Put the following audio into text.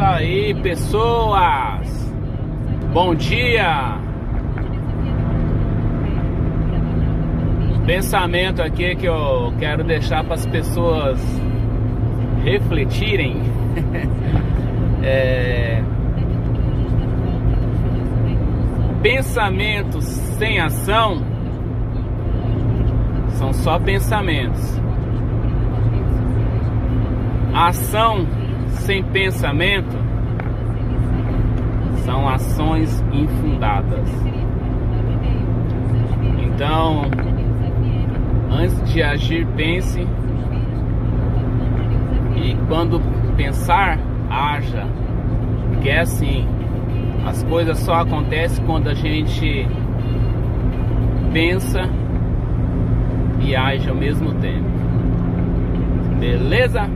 aí, pessoas! Bom dia! Pensamento aqui que eu quero deixar para as pessoas refletirem. Pensamentos sem ação são só pensamentos. Ação sem pensamento são ações infundadas. Então, antes de agir, pense, e quando pensar, haja. Porque é assim, as coisas só acontecem quando a gente pensa e age ao mesmo tempo. Beleza?